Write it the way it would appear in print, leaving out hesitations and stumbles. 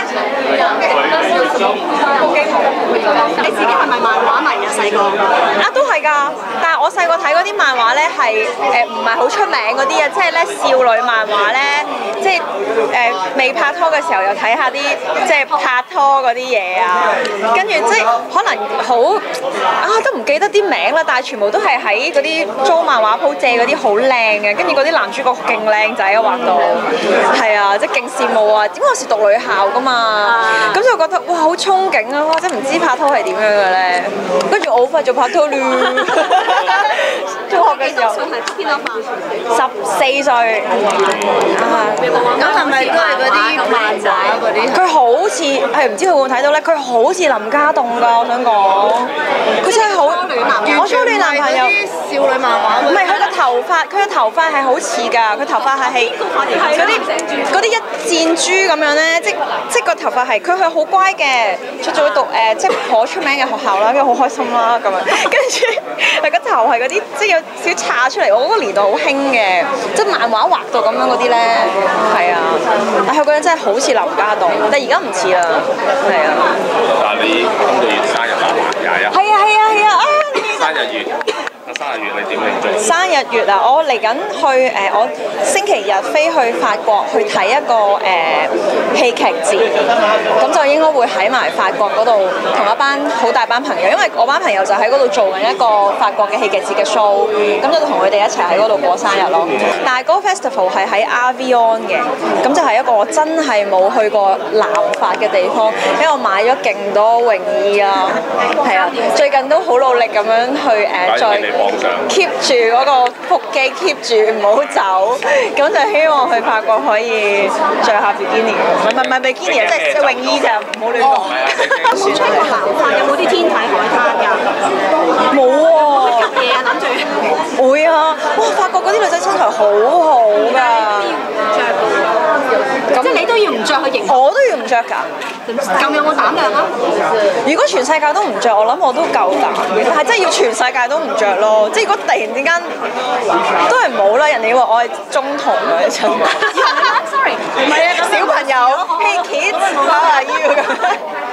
你自己係咪漫畫迷啊？細個啊，都係㗎，但係我細個睇嗰啲漫畫咧係唔係好出名嗰啲啊，即係咧少女漫畫咧，即係未拍拖嘅時候又睇下啲即係拍拖嗰啲嘢啊，跟住即係可能好都唔記得啲名啦，但係全部都係喺嗰啲租漫畫鋪借嗰啲好靚嘅，跟住嗰啲男主角勁靚仔啊畫到，係啊，即係勁羨慕啊！點解我係讀女校㗎嘛？咁就覺得哇好憧憬啊！哇真係唔知拍拖係點樣嘅咧，跟住我好快就拍拖啦。中學嘅時候邊度 14歲咁係咪都係嗰啲漫畫嗰啲？ 佢好似係唔知佢會唔會睇到咧？佢好似林家棟㗎，我想講，佢真係好我初戀男朋友少女漫畫唔係佢個頭髮，佢個頭髮係好似㗎，佢頭髮係嗰啲一箭豬咁樣咧，即個頭髮係佢好乖嘅，出咗讀即係好出名嘅學校啦，跟住好開心啦咁樣，跟住佢個頭係嗰啲即係有少叉出嚟，我嗰個年代好興嘅，即係漫畫畫到咁樣嗰啲咧，係啊，但係佢個人真係好似林家棟，但係而家唔似啦，係啊。 但係你今個月生日啊，21。 係啊！ 生日月。生日月你點慶祝？ 生日月啊！我嚟緊去我星期日飛去法國去睇一個戲劇節，咁就應該會喺埋法國嗰度同一班好大班朋友，因為我班朋友就喺嗰度做緊一個法國嘅戲劇節嘅 show，咁就同佢哋一齊喺嗰度過生日咯。但係嗰個 festival 係喺 Avignon 嘅，咁就係一個我真係冇去過南法嘅地方，因為我買咗勁多泳衣啊，係啊，最近都好努力咁樣去再 keep 住嗰個腹肌 keep 住唔好走，咁就希望去法國可以着下比基尼，唔係比基尼啊，即係泳衣就唔好亂講。 冇出過南法，有冇啲天體海灘㗎？ 冇喎。 急嘢啊，諗住。 會啊！哇，法國嗰啲女仔身材好好㗎。 即係你都要唔着去迎？ 我都要唔着㗎。 咁有冇膽量啊？ 如果全世界都唔着，我諗我都夠膽嘅，但係真係要全世界都唔着咯。即係如果突然之間都係冇啦，人哋話我係中童啊，真係。 Sorry，唔係啊， 小朋友，Hey kids，how are you？